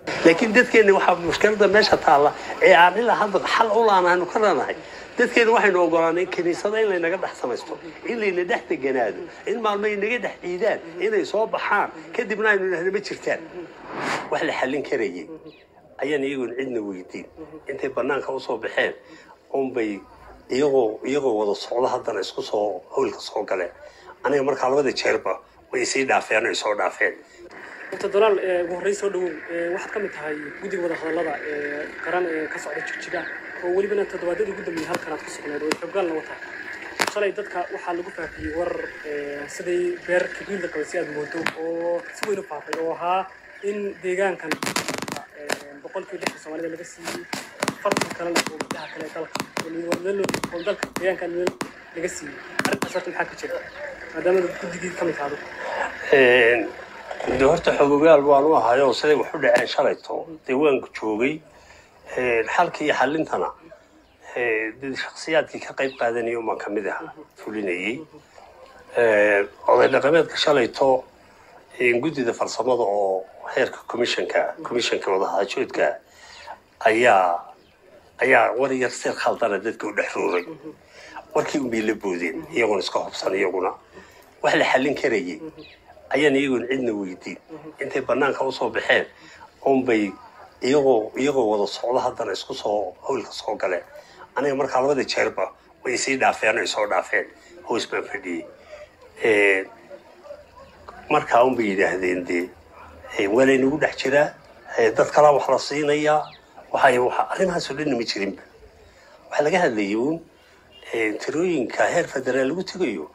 لكن dadkeena waxa mushkilada meesha taala ee aan ilaa hadda xal u laanahay ka ranahay dadkeena waxaynu ogolaanay kaniisada in la naga dhax samaysto in la dhax taganaado in maalmay naga dhax ciidaan inay soo baxaan kadibna aynu nahna ma jirtaan wax la xalin karayay ayaan iyagu cidna weydiin intay banaanka u soo baxeen bay iyagoo wada socdo haddana isku soo hawlka soo galeen aniga markaa labada jeerba way sii dhaafeen ay soo dhaafeen dolaal ugu horreyn soo dhawow waxaad ka mid tahay guddiga wada hadallada qaran ee ka socda jigjiga oo welibana toddobaadadii ugu dambeeyay halkan aad ku sugnayd oo xogaalna wataa shalay dadka waxaa lagu faafiyey war siday beer kabiilda qaba si aad moodo oo si weyn u faafay oo ahaa in deegaankan boqolkiiba 6 Soomaalida laga siiyey farqi kalena oo gudaha kale dalka deegaankan laga siiyey arrintaas maxaa ka jira maadaama guddigii ka mid tahay horta xogogaal waan u ahayo siday wax u dhaceen shalayto diiwaanku joogay xalkii xalintana shakhsiyaadkii ka qayb qaadanayay uma kamid ah fulinayay oday dhaqameedka shalayto guddida farsamada oo heerka commissionka wada hadalka ayaa war yar si khaldana dadka u dhaxruuray warkii u la boodeen iyagoo iska hubsan iyaguna wax la xalin karayay ayaan iyagu cidna weydiin intay banaanka u soo baxeen bay iyagoo wada socdo haddana isku soo hawlka soo galeen aniga markaa labada jeerba way sii dhaafeen ay soo dhaafeen hoos baan fadhiyey markaa bay yidhaahdeen dee walay nagu dhex jiraa dad kala wax la siinayaa waxa arrimahaasoo dhanna ma jirinba waxaa laga hadlayay uun tirooyinka heer federaal lagu tegayo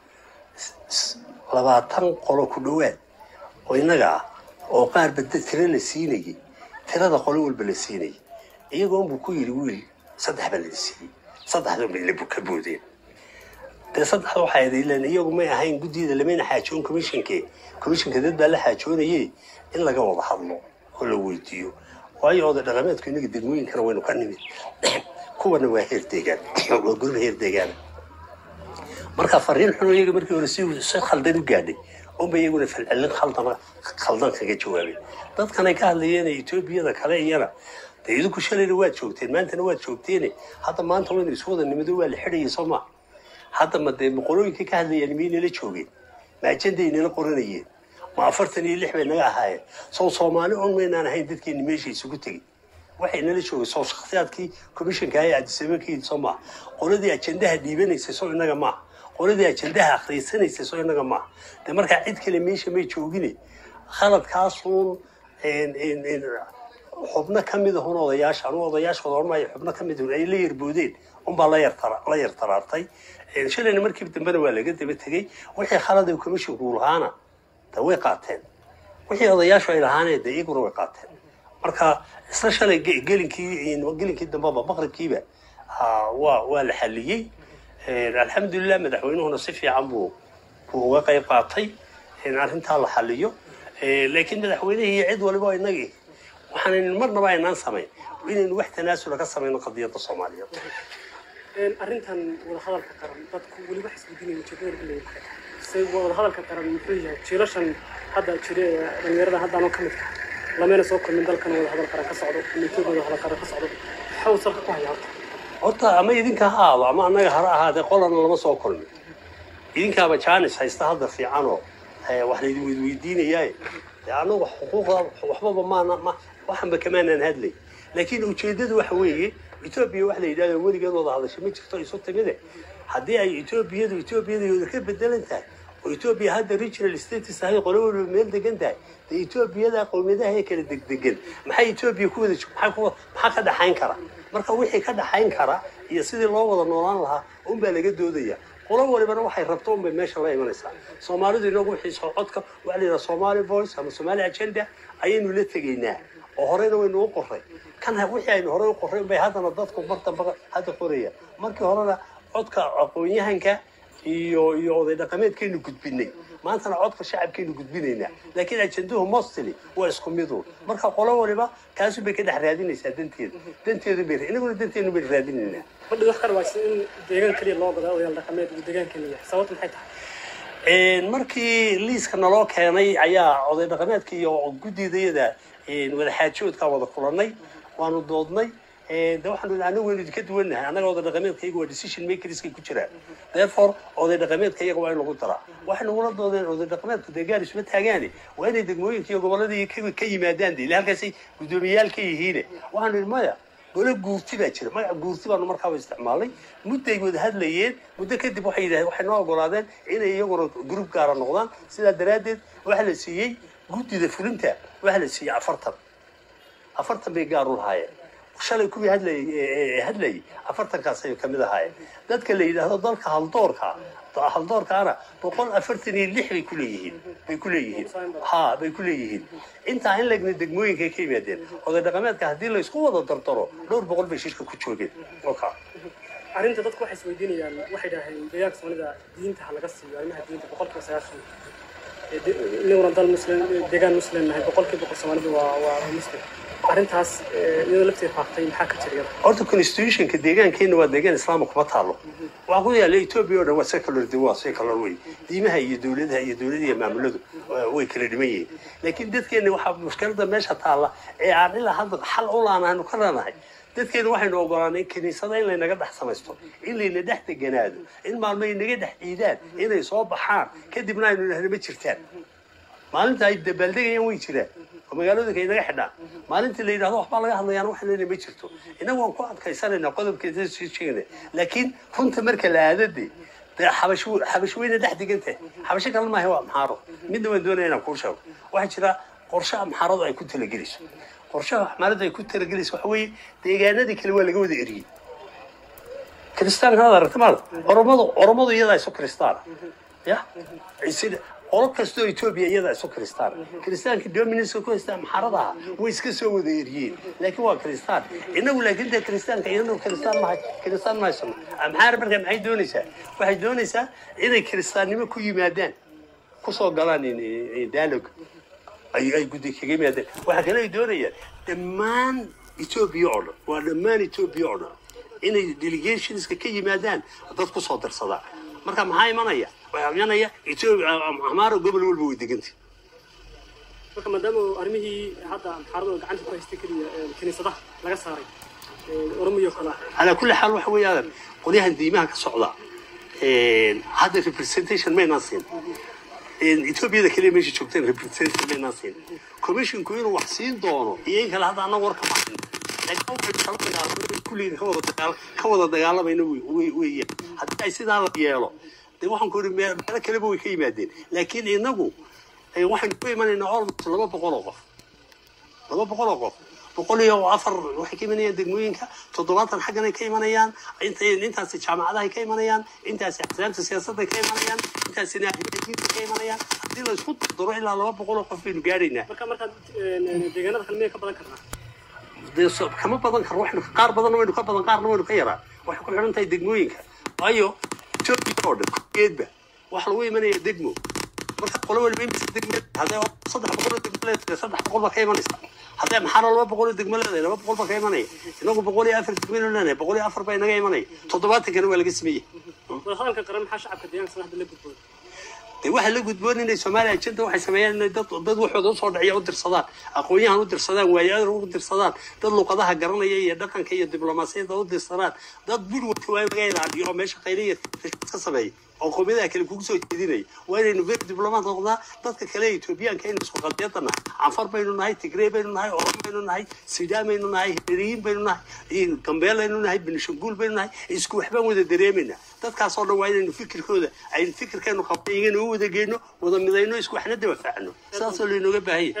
20 qolo ku dhawaad oo inaga oo qaar bad tiro la siinayay tirada qolo walba la siinayay iyagoo uu ku yiri wiil 3 bal la siiyay 3 bay la buka boodeen de 3 waxa ay leeyihiin iyagu ma ahayn guddida lameena xaajoon commissionka dad baa la xaajoonayay in laga wada hadlo oo la weydiiyo waayo oday dhaqameedku inaga degmooyinkana waynu ka nimid kuwana waa heer deegaan oo gurub heer deegaan marka fariin xun iyaga markii hore si khaldan u gaadhay oo bay iyaguna falcelin khaldan kaga jawaabay dadkan ay ka hadlayeen Etoobiyada kale iyana idinku shalayna waad joogteen maantana waad joogteen hadda maanta waynu isku wada nimid waa la xidhayay Soomaa hadda ma de boqorooyinka ka hadlayeen miina la joogeen ma ajandeeyna la qoranayeen ma 46 bay naga ahaayeen Soomaali oo meena ahayn dadkii meesha isugu tagay waxayna la joogay soo shakhsiyaadkii commissionka ay aadisabakii Soomaa qoladii ajandaha dhiibanaysa soo inaga ma qoladii ajandaha akhriisanaysa soo inaga ma de marka cid kale meesha may joogin khaladkaas uu xubna kamid ah odayaashooda ormay xubna kamid ah ay la yarboodeen baa la yartaraartay shalayna markii dambena waa laga daba tagay wixii khalad commissionku lahaana way qaateen wixii odayaashu ay lahaaneen iyaguna way qaateen marka isla shalay gelinkii dambaba maqribkiiba waa la xaliyay alxamdulillah madaxweynuhuna si fiican buu uga qayb qaatay in arrintaa la xaliyo laakiin madaxweynihii cid waliba inagii waxaan marnaba aynaan samayn inaynu wax tanaasul ka samayno qadiyadda Soomaaliyeed arrintan wada hadalka qaran dadku wali wax isweydiinayaan jadwal leeyahay say wada hadalka qaran muxuu yahay jiilashan hadda jiray dhalinyarada hadda aan ka mid ah lameena soo kulmin dalkan wada hadal qaran ka socdo Etoobiyada wada hadal qaran ka socdo xawsar ka hayaa horta ama idinka haado ama anaga hara ahaade qolan lama soo kulmin idinka ba jaanis haysta hadda fiican oo wax la weydiinayay anagu xuquuqda waxba ma waxan ba kamaanaan hadlay laakiin ujeedadu waxa weeye Ethiopia wax la yiraahdo weligeed wada hadasho ma jirto isu timide hadii ay Ethiopia ka bedelan tahay oo Ethiopia hadda regional status ay qolo meel degan tahay Ethiopia qowmiyadaha ay kala degdegan maxay Ethiopia ku wada maxaa ka dhaxayn kara marka wixii ka dhaxayn kara iyo sidii loo wada noolaan lahaa baa laga doodaya qolo walibana waxay rabto bay meesha la imanaysaa Soomaalidu inagu wixii soo codka waxa la yiraahdo Somali voice ama Somali agenda ayaynu la tageynaa oo horeyna waynu u qoray kan wixii aynu hore u qoray bay hadana dadku martaba hadda qoraya markii horena codka aqoonyahanka iyo oday dhaqameedkeenu gudbinay maantana codka shacabkeenu gudbinayna laakiin ajanduhu mostly waa isku mid marka qolo waliba kaasi bay ka dhax raadinaysaa danteedu bay inaguna danteenu bay raadinayna badda wax kale waa in deegaan kaliya loo godaa oday dhaqameed iyo deegaan kaliya sababtu maxay tahay markii liiska naloo keenay ayaa oday dhaqameedka iyo guddidayada wada xaajoodka wada kulanay waanu doodnay de waxaanu anagu waynu ka duwannahay annaga oday dhaqameedkayga waa decision makerska ku jira therefore oday dhaqameedkayaga waa in lagu daraa waxaynu ula doodeen oday dhaqameedku dee gaar isma taagaane waa inay degmooyinka iyo gobolladii ka yimaadaan de ilaa halkaasay guddoomiyayaal ka yihiine waxaanu idhi maya gole guurti baa jira magaca guurti baanu markaaba isticmaalnay mudday wada hadlayeen muddo kadib waxay yidhahdeen waxay noo ogolaadeen inay iyaguna group gaara noqdaan sidaa daraaddeed waxaa la siiyey guddida fulinta waxaa la siiyey afartan bay gaar u lahaayeen shalay kuwii hadlayay afartankaasay ka mid ahaayeen dadka la yidhaahdo dalka haldoorkaana 146 bay ku leeyihiin bay ku leeyihiin intaa in lagna degmooyinka ka yimaadeen oday dhaqameedka haddii la isku wada dardaro dhowr boqol bay shirka ku joogeen arrinta dadku waxay isweydiinayaan waxay dhaaheen deegaanka Soomaalida diinta ha laga siiyo arrimaha diinta 9% inuu dal muslim deegaan muslim nahay 100% Soomaalida waa muslim arrintaas iyadoo lafteed faaqtay maxaa ka jira horta constitutionka deegaankeena waa deegaan islaam kuma taalo waxa ku yaala Ethiopia oo dhan waa secular way diimaha iyo dawladaha maamuladu way kala dhiman yihiin laakiin dadkeena waxa mushkilada meesha taala ee aan ilaa hadda xal u laanaanu ka leenahay dadkeena waxaynu ogolaanay kaniisada in laynaga dhex samaysto in layna dhex deganaado in maalmay naga dhex ciidaan inay soo baxaan kadibna aynu idhaahno ma jirtaan maalinta ay dabaaldegayaan way jiraan magaalada kaynaga xidhaan maalintii la yiraahdo waxba laga hadlayaan wax leeyahay ma jirto inagu waan ku adkaysanayna qodobkeeda sii sheegay laakiin runta marka la aadade xabashweyna dhex digantay xabasho kale ma aha waa maxaro mid waan doonaynaa ku sheego waxa jira qorshe maxaradu ay ku talagelayso qorshaha maxmarada ay ku talagelayso waxa weeye deegaanadii kale waa laga wada eriyay kristaan hada aragtamaad oromadu iyada ay soo kristaan ya isida قولك كستو إثيوبيا يدا سو كريستان كدومينيس كو كريستان محارضها ويسك سو ودا يريين لكن هو كريستان إنه لكن ده كريستان كأنه كريستان ما يسمى محارب مركب معي دونيسا واحد دونيسا إذا كريستان ما كو يمادان كو صو قلان دالوج أي قدي كجيم يدان واحد كلا يدونيا دمان إثيوبيا عنا ودمان إثيوبيا عنا إن delegations كي يمادان ضد كو صدر صداع مركب معاي منايا ويعني يتوب عماره قبل والبو دقنتي. marka maadaama arrimihii hadda xarado gacanta ku haystay kaniisadaha laga saaray oromiyo kala ala kulli xal waxa weeyaan qoliyahan diimaha ka socda hadda representation ma naasin Ethiopia kaliya meesha joogteen representation ma naasin commission ku inuu wax siin doono iyo in kala hadda anagu warka ma hayn laakiin kulli ka wada dagaalamayna weeye hadda ay sidaa la yeelo waxaan ku iri meel kale way ka yimaadeen laakiin inagu waxaan ku imanayna almost 200 qof 104 waxay ka imanayaan degmooyinka 70 xaggan ay ka imanayaan intaas jaamacadaha ay ka imanayaan intaas axsaabta siyaasadda ka imanayaan intaas naadiyiinta ka imanayaan hadii la isku daro ilaa 200 qof aynu gaaraynaa marka deegaanada kale ka badan karnaa kama badan karo waxna qaar badan waynu ka badan qaarna waynu ka yaraa waxa ku xiran tahay degmooyinka ayo geedba wax lagu imanaya degmo marka qolo walba inta degmo haday 300 degmo ka imanaysa haday maxaa 200 degmo leedahay 200 ka imanay inagu 104 degmo leedahay 104 bay naga imanay 70 kana waa laga sameeyay hadalka qaran maxaa shacabka deegaanka saxda la gudboon waxa la gudboon inay Soomaaliya ajinta waxay sameeyaan dad waxooda soo dhacay u dirsadaan aqoonyahan u dirsadaan waayaad u dirsadaan dad luqadaha garanaya iyo dhaqanka iyo diblomaasiyadda u dirsadaan dad bulwada way laga ilaaliyo meesha qayliye ka sameeyay oo qowmiyadaha kale ku soo jeedinay waa inaynu ver diblomaat noqdaa dadka kale Ethioopiyaanka in isku qadiyadana Afar baynu nahay Tigray baynu nahay Oromo baynu nahay Suudaan baynu nahay Hiriin baynu nahay Gambeel baynu nahay Benishangul baynu nahay isku waxbaan wada dareemayna dadkaas oo dhan waa inaynu fikirkooda ay fikirkeenu qabtayeen oo wada geeyno wada midayno isku waxna dawafaacno saas oo leenooga baahay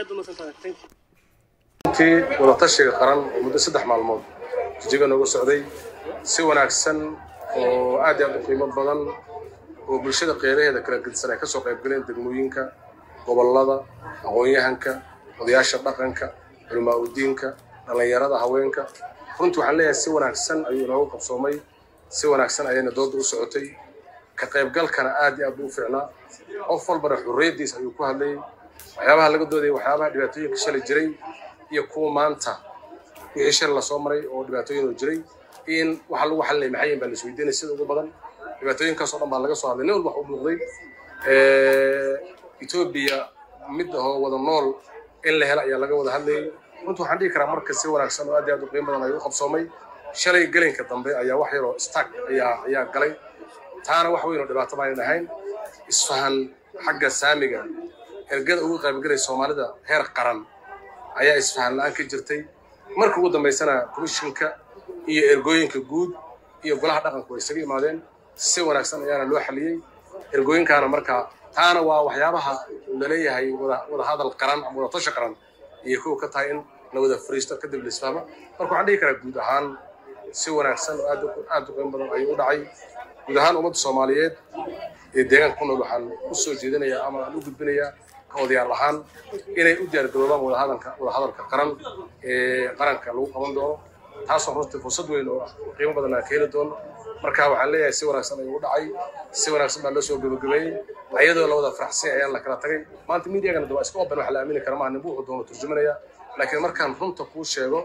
wada tashiga qaran muddo 3 maalmood jiga nooga socday si wanaagsan oo aad u qiimo badan oo bulshada qeyraheeda kala gudsan ay ka soo qayb galeen degmooyinka gobolada aqoonyahanka odayaasha dhaqanka culimo u diinka dhalinyarada haweenka runtii waxaan leeyahay si wanaagsan ayuu noogu qabsoomay si wanaagsan ayayna dood u socotay ka qaybgalkana aad iyo aad u fiicnaa qof walba xurriyadiisa ayuu ku hadlay waxyaabaha laga dooday waxyaabaha dhibaatooyinka shalay jiray iyo kuwa maanta wixii shal la soo maray oo dhibaatooyin jiray in waxa lagu xalay maxay baa la isweydiinay sida ugu badan dhibaatooyinkaas oo dhan baa laga soo hadlay nin wax u muuqday Ethiopia mid oo wada nool in la helo ayaa laga wada hadlayay runtii waxaan dhihi karaa marka si wanaagsan oo aad iyo aad u qiimo badan ayuu u qabsoomay shalay gelinka dambe ayaa wax yar oo stack ayaa galay taana wax weyn oo dhibaato baan ahayn isfahan xagga saamiga ergada ugu qaybgalay Soomaalida heer qaran ayaa isfahan la'aan ka jirtay markii ugu dambeysana komishinka iyo ergooyinka guud iyo golaha dhaqanku ay isaga yimaadeen si wanaagsan ayaana loo xaliyay ergooyinkaana marka taana waa waxyaabaha la leeyahay wada hadal qaran ama wada tashi qaran iyo kuwa ka tahay in la wada fariisto kadib la isfaamo marka waxaan dhihi karaa guud ahaan si wanaagsan oo aad u qiimo badan ayuu u dhacay guud ahaan ummadda Soomaaliyeed ee deegaanka ku nool waxaan u soo jeedinayaa ama aan u gudbinayaa ka odayaal ahaan inay u diyaargaroobaan wada hadalka qaran ee qaranka lagu qaban doono taasoo runtii fursad weyn oo qiimo badan aan ka heli doono marka waxaan leeyahay si wanaagsan ayuu u dhacay si wanaagsan baa loo soo gabagabeeyay ayadoo la wada faraxsan ayaan la kala tagay maanta miidiyaagana daba iska open waxa la aamini kara maahan buuxu doono turjumanaya laakiin markaan runta kuu sheego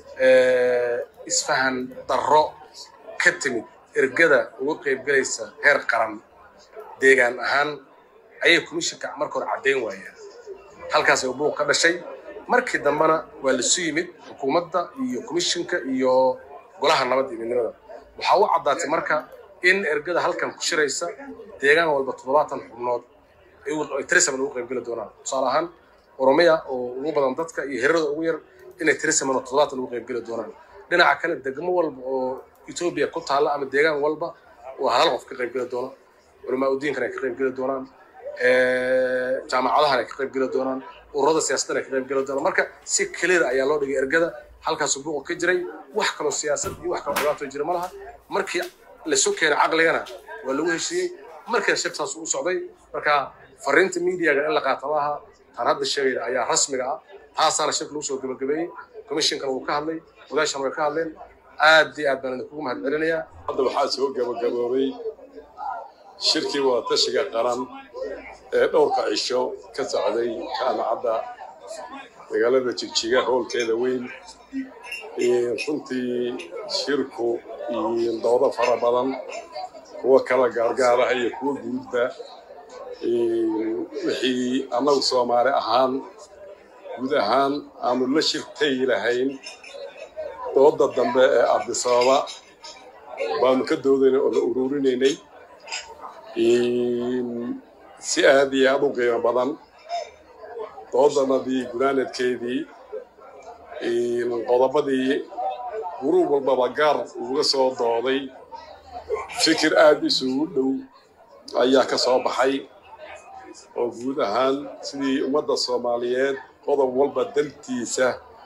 isfahan darro ka timid ergada ugu qaybgalaysa heer qaran deegaan ahaan ayay komishinka marka hore caddeyn waayeen halkaas ay buuq ka dhashay markii dambana waa la soo yimid xukuumadda iyo komishinka iyo golaha nabadda iyo midnimada waxa uu caddaatay marka in ergada halkan ku shiraysa deegaan walba 70 xubnood ay tirisaman ugu qaybgali doonaan tusaale ahaan Oromiya oo ugu badan dadka iyo hirada ugu yar inay tirisaman 70 ugu qaybgali doonaan dhinaca kale degmo walba oo Ethiopia ku taala ama deegaan walba oo hal qof ka qaybgali doona ulamaa diinkana ka qaybgali doonaan jaamacadaha ka qaybgali doonaan ururada siyaasadda ka qaybgali doonaan marka si clear ayaa loo dhigay ergada halkaas buuq ka jiray wax kale siyaasad iyo wax kale dhibaato jira malaha markii la soo keenay aqligana waa lagu heshiiyay markii shaqsaas uu socday marka fariinta media-ga in la qaatabaha tan hadda sheegay ayaa rasmiga ah taasana shaqo lagu soo gabagabeeyay komishinka uu ka hadlay wadaashan way ka hadleen aad iyo aad baan ugu mahadcelinayaa hadda waxaa soo gabagaboobay shirkii wada tashiga qaran ee dhowrka cisho ka socday jaamacadda magaalada Jigjiga howlkeeda weyn runtii shirku iyo doodo fara badan kuwa kala gaargaar ah iyo kuwa guudba wixii annagu Soomaali ahaan guud ahaan aanu la shirtay lahayn dooda dambe ee Addis Ababa baanu ka doodaynay oo la ururinaynay si aad iyo aad u qiimo badan doodanadii guraaneedkeedii qodobadii gurub walbaba gaar uga soo dooday fikir aad isugu dhow ayaa ka soo baxay oo guud ahaan sidii ummadda Soomaaliyeed qodob walba daltiisa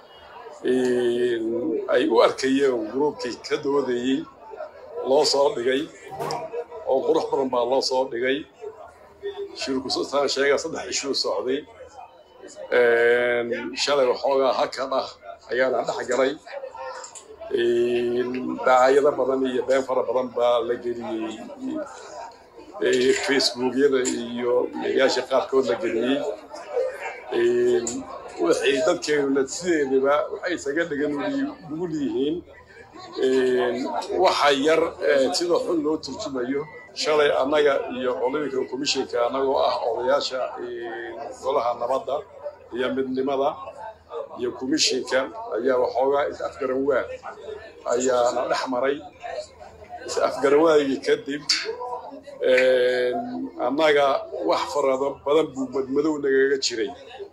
ay u arkayeen gurubkii ka doodayay loo soo dhigay oo qurux badan baa loo soo dhigay shirku soo sheegay 3 cisho socday shalay waxoogaa hakad ah ayaana dhex galay daayada badan iyo been fara badan baa la geliyay Facebook-yada iyo meelaha qaarkood la geliyay wixii dadkeena sideedaba waxay isaga dhigan ugu leeyihiin waxa yar sida xun loo turjumayo shalay annaga iyo qolooyinka komishinka annagoo ah odayaasha golaha nabadda iyo midnimada iyo komishinka ayaa waxoogaa is afgaran waa ayaana dhex maray is afgaran waagii kadib annaga wax farado badan buu madmadow nagaga jiray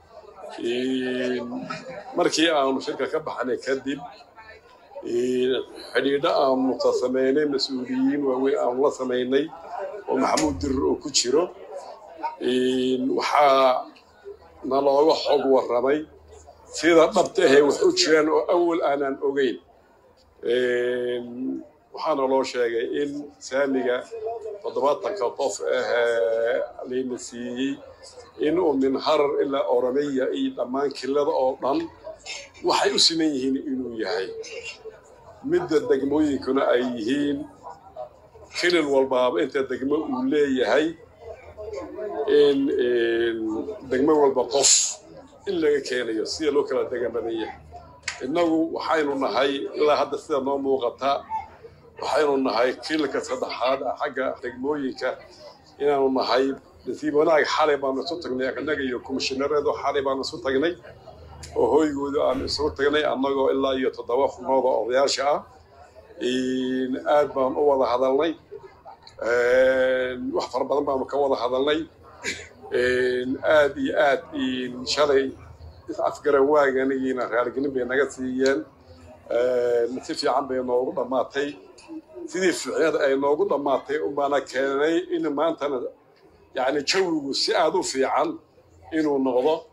markii aanu shirka ka baxnay kadib xidhiidho aanu sameynay mas-uuliyiin waaweyn aanu la sameynay oo maxamuud dirir oo ku jiro waxaa nalooga xog warramay sida dhabta ahee wax u jiraan oo awal aanan ogeyn waxaana loo sheegay in saamiga 70 qof layna siiyey inuu min Harar ilaa Oromiya iyo dhammaan kilada oo dhan waxay u siman yihiin inuu yahay midda degmooyinkuna ay yihiin kilal walba inta degmo uu leeyahay in degmo walba qof in laga keenayo si loo kala degamadaya innagu waxaynu nahay ilaa hadda sida noo muuqata waxaynu nahay kilka saddexaad xagga degmooyinka inaanu nahay nasiib wanaag xalay baanu isu tagnay annaga iyo komishiinareedu xalay baanu isu tagnay oo hooygooda aan isugu tagnay annagoo ilaa iyo 7 xubnood oo odayaasha ah aad baan u wada hadalnay wax fara badan baanu ka wada hadalnay aad iyo aad shalay afgaran waaganiina raaligelin bay naga siiyeen si fiican bay noogu dhamaatay sidii ficilada ay noogu dhamaatay umbana keenay in maantana yani jawigu si aad u fiican inuu noqdo